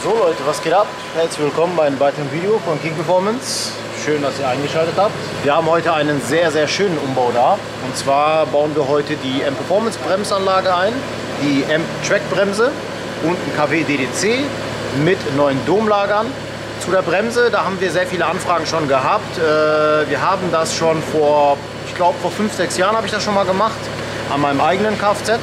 So Leute, was geht ab? Herzlich willkommen bei einem weiteren Video von King Performance. Schön, dass ihr eingeschaltet habt. Wir haben heute einen sehr, sehr schönen Umbau da. Und zwar bauen wir heute die M-Performance Bremsanlage ein, die M-Track Bremse und ein KW DDC mit neuen Domlagern. Zu der Bremse, da haben wir sehr viele Anfragen schon gehabt. Wir haben das schon vor, ich glaube vor 5-6 Jahren habe ich das schon mal gemacht, an meinem eigenen Kfz.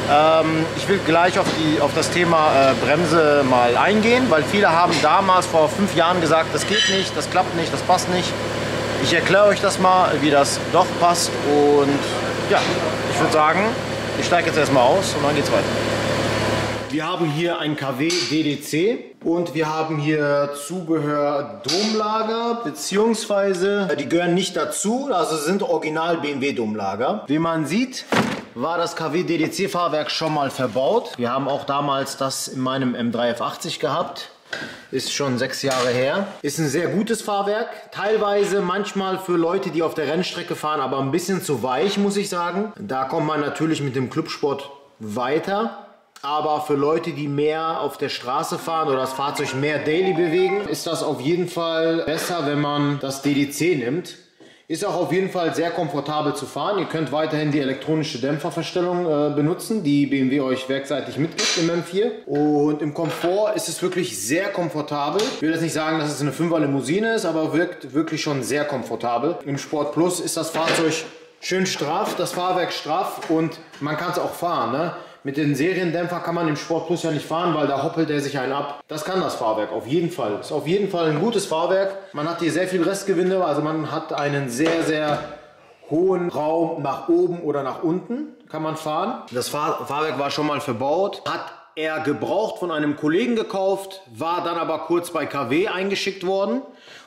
Ich will gleich auf das Thema Bremse mal eingehen, weil viele haben damals vor 5 Jahren gesagt, das geht nicht, das klappt nicht, das passt nicht. Ich erkläre euch das mal, wie das doch passt, und ja, ich würde sagen, ich steige jetzt erstmal aus und dann geht's weiter. Wir haben hier ein KW DDC und wir haben hier Zubehör Domlager, beziehungsweise die gehören nicht dazu, also sind original BMW Domlager. Wie man sieht, war das KW DDC Fahrwerk schon mal verbaut. Wir haben auch damals das in meinem M3 F80 gehabt. Ist schon 6 Jahre her. Ist ein sehr gutes Fahrwerk. Teilweise manchmal für Leute, die auf der Rennstrecke fahren, aber ein bisschen zu weich, muss ich sagen. Da kommt man natürlich mit dem Clubsport weiter. Aber für Leute, die mehr auf der Straße fahren oder das Fahrzeug mehr daily bewegen, ist das auf jeden Fall besser, wenn man das DDC nimmt. Ist auch auf jeden Fall sehr komfortabel zu fahren. Ihr könnt weiterhin die elektronische Dämpferverstellung benutzen, die BMW euch werkseitig mitgibt im M4. Und im Komfort ist es wirklich sehr komfortabel. Ich will jetzt nicht sagen, dass es eine 5er Limousine ist, aber wirkt wirklich schon sehr komfortabel. Im Sport Plus ist das Fahrzeug schön straff, das Fahrwerk straff, und man kann es auch fahren, ne? Mit den Seriendämpfer kann man im Sport Plus ja nicht fahren, weil da hoppelt er sich einen ab. Das kann das Fahrwerk auf jeden Fall. Ist auf jeden Fall ein gutes Fahrwerk. Man hat hier sehr viel Restgewinde, also man hat einen sehr, sehr hohen Raum nach oben oder nach unten kann man fahren. Das Fahrwerk war schon mal verbaut, hat er gebraucht von einem Kollegen gekauft, war dann aber kurz bei KW eingeschickt worden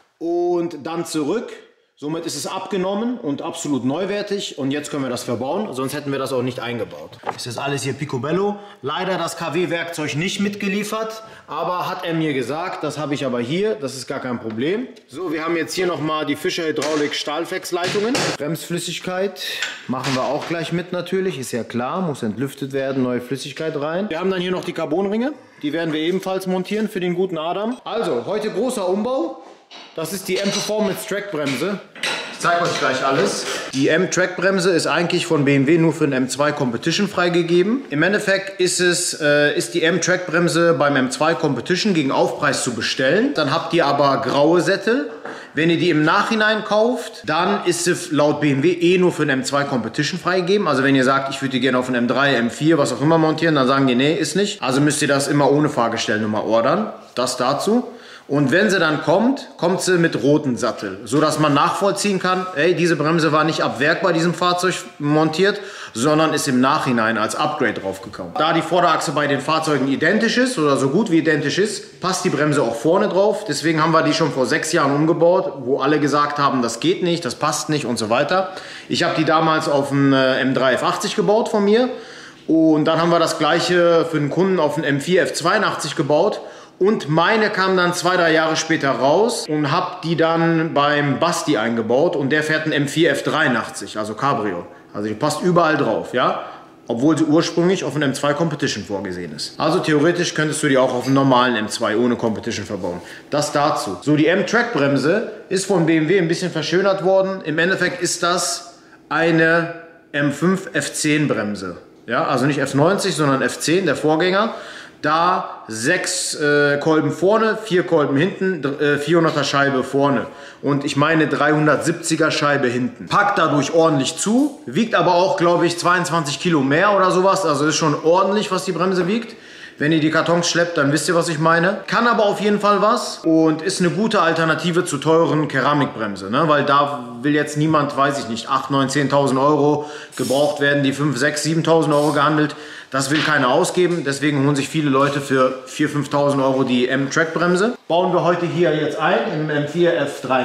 und dann zurück. Somit ist es abgenommen und absolut neuwertig, und jetzt können wir das verbauen, sonst hätten wir das auch nicht eingebaut. Es ist alles hier Picobello. Leider das KW-Werkzeug nicht mitgeliefert, aber hat er mir gesagt, das habe ich aber hier, das ist gar kein Problem. So, wir haben jetzt hier nochmal die Fischer Hydraulik Stahlflexleitungen. Bremsflüssigkeit machen wir auch gleich mit natürlich, ist ja klar, muss entlüftet werden, neue Flüssigkeit rein. Wir haben dann hier noch die Carbonringe, die werden wir ebenfalls montieren für den guten Adam. Also, heute großer Umbau. Das ist die M-Performance Track Bremse. Ich zeige euch gleich alles. Die M-Track Bremse ist eigentlich von BMW nur für den M2 Competition freigegeben. Im Endeffekt ist die M-Track Bremse beim M2 Competition gegen Aufpreis zu bestellen. Dann habt ihr aber graue Sättel. Wenn ihr die im Nachhinein kauft, dann ist sie laut BMW nur für den M2 Competition freigegeben. Also wenn ihr sagt, ich würde die gerne auf den M3, M4, was auch immer montieren, dann sagen die, nee, ist nicht. Also müsst ihr das immer ohne Fahrgestellnummer ordern. Das dazu. Und wenn sie dann kommt, kommt sie mit roten Sattel, so dass man nachvollziehen kann, ey, diese Bremse war nicht ab Werk bei diesem Fahrzeug montiert, sondern ist im Nachhinein als Upgrade draufgekommen. Da die Vorderachse bei den Fahrzeugen identisch ist oder so gut wie identisch ist, passt die Bremse auch vorne drauf. Deswegen haben wir die schon vor 6 Jahren umgebaut, wo alle gesagt haben, das geht nicht, das passt nicht und so weiter. Ich habe die damals auf einen M3 F80 gebaut von mir, und dann haben wir das gleiche für den Kunden auf einen M4 F82 gebaut. Und meine kam dann 2-3 Jahre später raus und habe die dann beim Basti eingebaut, und der fährt einen M4 F83, also Cabrio. Also die passt überall drauf, ja, obwohl sie ursprünglich auf einem M2 Competition vorgesehen ist. Also theoretisch könntest du die auch auf einem normalen M2 ohne Competition verbauen. Das dazu. So, die M-Track Bremse ist von BMW ein bisschen verschönert worden. Im Endeffekt ist das eine M5 F10 Bremse. Ja, also nicht F90, sondern F10, der Vorgänger. Da 6 Kolben vorne, 4 Kolben hinten, 400er Scheibe vorne und ich meine 370er Scheibe hinten. Packt dadurch ordentlich zu, wiegt aber auch, glaube ich, 22 Kilo mehr oder sowas. Also ist schon ordentlich, was die Bremse wiegt. Wenn ihr die Kartons schleppt, dann wisst ihr, was ich meine. Kann aber auf jeden Fall was und ist eine gute Alternative zu teuren Keramikbremse, ne? Weil da will jetzt niemand, weiß ich nicht, 8, 9, 10.000 Euro gebraucht werden, die 5, 6, 7.000 Euro gehandelt. Das will keiner ausgeben, deswegen holen sich viele Leute für 4.000, 5.000 Euro die M-Track-Bremse. Bauen wir heute hier jetzt ein im M4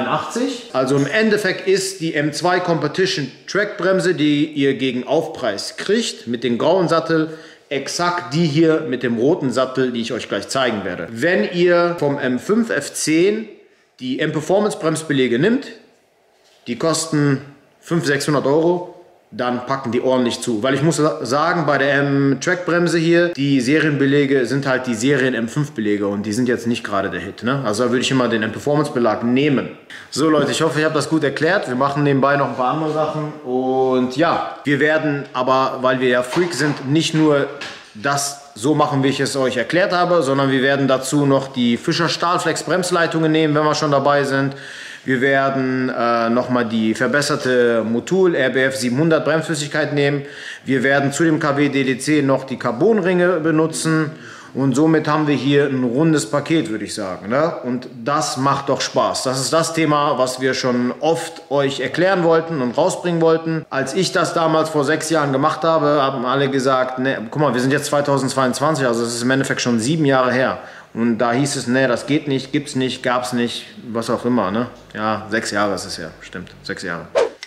F83. Also im Endeffekt ist die M2 Competition Track-Bremse, die ihr gegen Aufpreis kriegt, mit dem grauen Sattel, exakt die hier mit dem roten Sattel, die ich euch gleich zeigen werde. Wenn ihr vom M5 F10 die M-Performance Bremsbeläge nimmt, die kosten 500, 600 Euro. dann packen die ordentlich zu. Weil ich muss sagen, bei der M-Track-Bremse hier, die Serienbelege sind halt die Serien M5-Belege und die sind jetzt nicht gerade der Hit. Ne? Also da würde ich immer den M-Performance-Belag nehmen. So Leute, ich hoffe, ich habe das gut erklärt. Wir machen nebenbei noch ein paar andere Sachen. Und ja, wir werden aber, weil wir ja Freak sind, nicht nur das so machen, wie ich es euch erklärt habe, sondern wir werden dazu noch die Fischer Stahlflex Bremsleitungen nehmen, wenn wir schon dabei sind. Wir werden nochmal die verbesserte Motul RBF 700 Bremsflüssigkeit nehmen. Wir werden zu dem KW DDC noch die Carbonringe benutzen. Und somit haben wir hier ein rundes Paket, würde ich sagen. Ne? Und das macht doch Spaß. Das ist das Thema, was wir schon oft euch erklären wollten und rausbringen wollten. Als ich das damals vor 6 Jahren gemacht habe, haben alle gesagt, ne, guck mal, wir sind jetzt 2022, also es ist im Endeffekt schon 7 Jahre her. Und da hieß es, ne, das geht nicht, gibt's nicht, gab's nicht, was auch immer. Ne? Ja, 6 Jahre ist es ja, stimmt, 6 Jahre.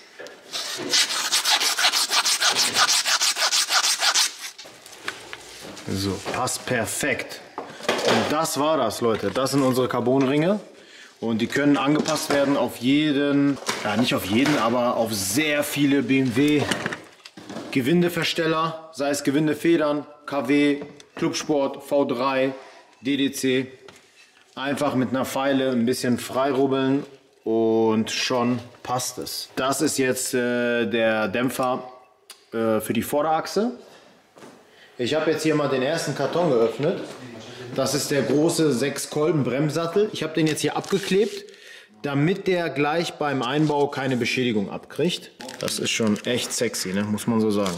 So, passt perfekt. Und das war das, Leute. Das sind unsere Carbonringe. Und die können angepasst werden auf jeden, ja nicht auf jeden, aber auf sehr viele BMW Gewindeversteller. Sei es Gewindefedern, KW, Clubsport, V3, DDC. Einfach mit einer Feile ein bisschen freirubbeln und schon passt es. Das ist jetzt der Dämpfer für die Vorderachse. Ich habe jetzt hier mal den ersten Karton geöffnet. Das ist der große 6-Kolben-Bremssattel. Ich habe den jetzt hier abgeklebt, damit der gleich beim Einbau keine Beschädigung abkriegt. Das ist schon echt sexy, ne? Muss man so sagen.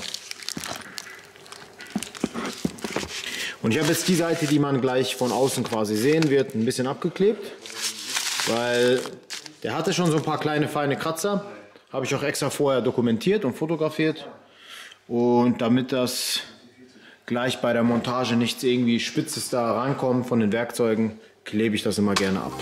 Und ich habe jetzt die Seite, die man gleich von außen quasi sehen wird, ein bisschen abgeklebt. Weil der hatte schon so ein paar kleine feine Kratzer. Habe ich auch extra vorher dokumentiert und fotografiert. Und damit das gleich bei der Montage nichts irgendwie Spitzes da rankommt von den Werkzeugen, klebe ich das immer gerne ab.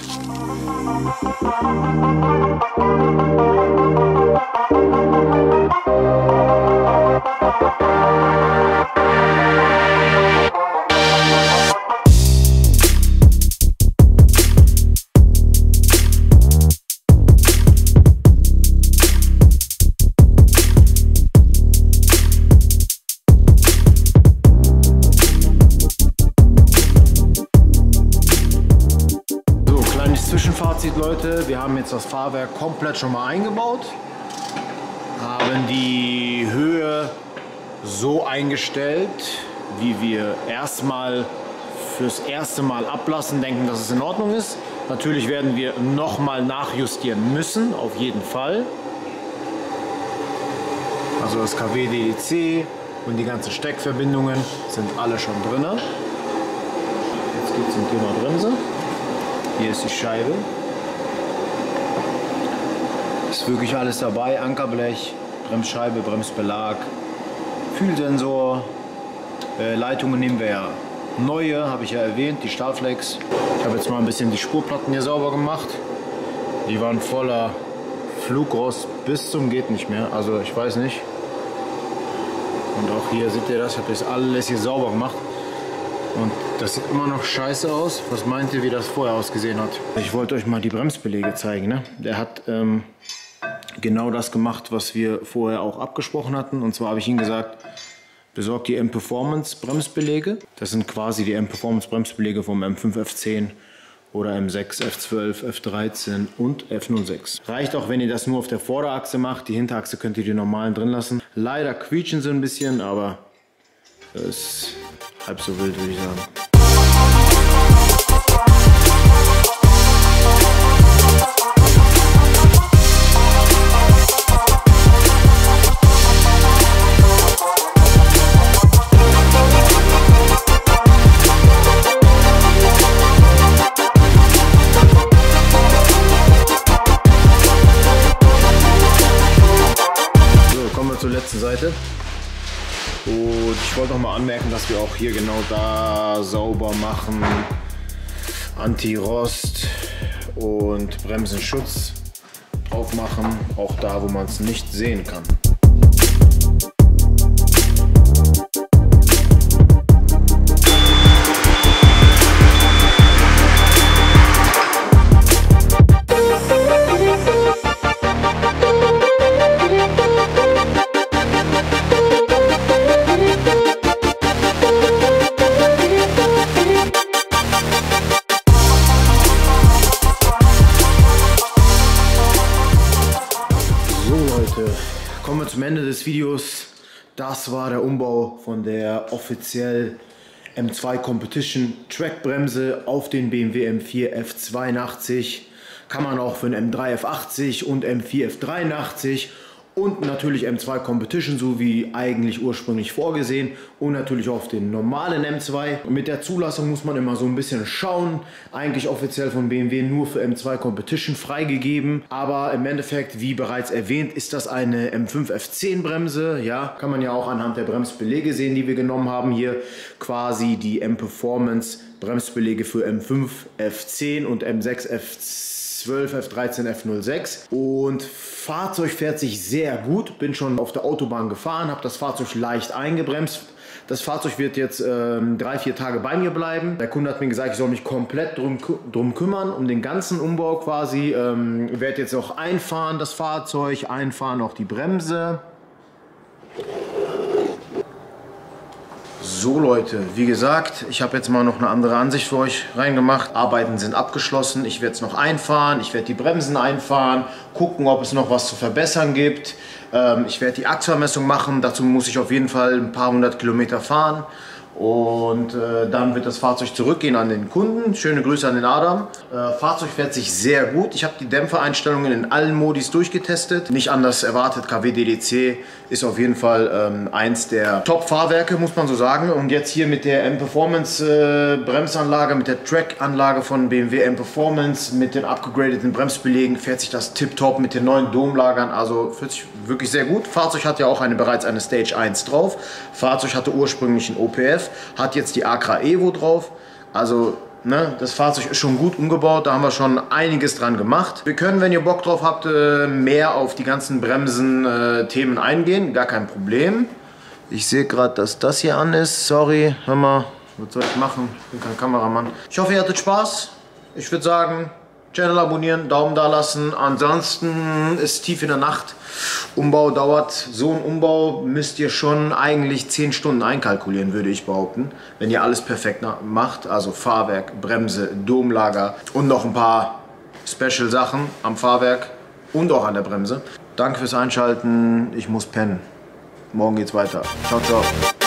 Zwischenfazit, Leute, wir haben jetzt das Fahrwerk komplett schon mal eingebaut, haben die Höhe so eingestellt, wie wir erstmal fürs erste Mal ablassen, denken, dass es in Ordnung ist. Natürlich werden wir nochmal nachjustieren müssen, auf jeden Fall. Also das KW DDC und die ganzen Steckverbindungen sind alle schon drin. Jetzt geht es zum Thema Bremse. Hier ist die Scheibe. Ist wirklich alles dabei. Ankerblech, Bremsscheibe, Bremsbelag, Fühlsensor. Leitungen nehmen wir ja neue, habe ich ja erwähnt, die Stahlflex. Ich habe jetzt mal ein bisschen die Spurplatten hier sauber gemacht. Die waren voller Flugrost bis zum geht nicht mehr. Also ich weiß nicht. Und auch hier seht ihr das, ich habe das alles hier sauber gemacht. Und das sieht immer noch scheiße aus. Was meint ihr, wie das vorher ausgesehen hat? Ich wollte euch mal die Bremsbeläge zeigen. Ne? Der hat genau das gemacht, was wir vorher auch abgesprochen hatten. Und zwar habe ich ihm gesagt, besorgt die M-Performance Bremsbeläge. Das sind quasi die M-Performance Bremsbeläge vom M5 F10 oder M6 F12, F13 und F06. Reicht auch, wenn ihr das nur auf der Vorderachse macht. Die Hinterachse könnt ihr die normalen drin lassen. Leider quietschen sie ein bisschen, aber das ist halb so wild, würde ich sagen. So, kommen wir zur letzten Seite. Und ich wollte noch mal anmerken, dass wir auch hier genau da sauber machen. Anti-Rost und Bremsenschutz drauf machen, auch da, wo man es nicht sehen kann. Kommen wir zum Ende des Videos. Das war der Umbau von der offiziell M2 Competition Trackbremse auf den BMW M4 F82. Kann man auch für einen M3 F80 und M4 F83 und natürlich M2 Competition, so wie eigentlich ursprünglich vorgesehen, und natürlich auf den normalen M2. Mit der Zulassung muss man immer so ein bisschen schauen. Eigentlich offiziell von BMW nur für M2 Competition freigegeben, aber im Endeffekt, wie bereits erwähnt, ist das eine M5 F10 Bremse. Ja, kann man ja auch anhand der Bremsbeläge sehen, die wir genommen haben. Hier quasi die M-Performance Bremsbeläge für M5 F10 und M6 F12, F13, F06. Und Fahrzeug fährt sich sehr gut. Bin schon auf der Autobahn gefahren, habe das Fahrzeug leicht eingebremst. Das Fahrzeug wird jetzt 3-4 Tage bei mir bleiben. Der Kunde hat mir gesagt, ich soll mich komplett drum kümmern, um den ganzen Umbau quasi. Werde jetzt auch einfahren, das Fahrzeug, einfahren auch die Bremse. So Leute, wie gesagt, ich habe jetzt mal noch eine andere Ansicht für euch reingemacht. Arbeiten sind abgeschlossen. Ich werde es noch einfahren. Ich werde die Bremsen einfahren, gucken, ob es noch was zu verbessern gibt. Ich werde die Achsvermessung machen. Dazu muss ich auf jeden Fall ein paar hundert Kilometer fahren. Und dann wird das Fahrzeug zurückgehen an den Kunden. Schöne Grüße an den Adam. Fahrzeug fährt sich sehr gut. Ich habe die Dämpfereinstellungen in allen Modis durchgetestet. Nicht anders erwartet. KW DDC ist auf jeden Fall eins der Top-Fahrwerke, muss man so sagen. Und jetzt hier mit der M-Performance Bremsanlage, mit der Track-Anlage von BMW M-Performance, mit den upgradeten Bremsbelägen fährt sich das tipptopp mit den neuen Domlagern. Also fährt sich wirklich sehr gut. Fahrzeug hat ja auch bereits eine Stage 1 drauf. Fahrzeug hatte ursprünglich ein OPF, hat jetzt die Acra Evo drauf. Also ne, das Fahrzeug ist schon gut umgebaut, da haben wir schon einiges dran gemacht. Wir können, wenn ihr Bock drauf habt, mehr auf die ganzen Bremsen-Themen eingehen, gar kein Problem. Ich sehe gerade, dass das hier an ist, sorry, hör mal, was soll ich machen, ich bin kein Kameramann. Ich hoffe, ihr hattet Spaß. Ich würde sagen, Channel abonnieren, Daumen da lassen. Ansonsten ist tief in der Nacht. Umbau dauert, so ein Umbau müsst ihr schon eigentlich 10 Stunden einkalkulieren, würde ich behaupten. Wenn ihr alles perfekt macht, also Fahrwerk, Bremse, Domlager und noch ein paar Special Sachen am Fahrwerk und auch an der Bremse. Danke fürs Einschalten, ich muss pennen. Morgen geht's weiter. Ciao, ciao.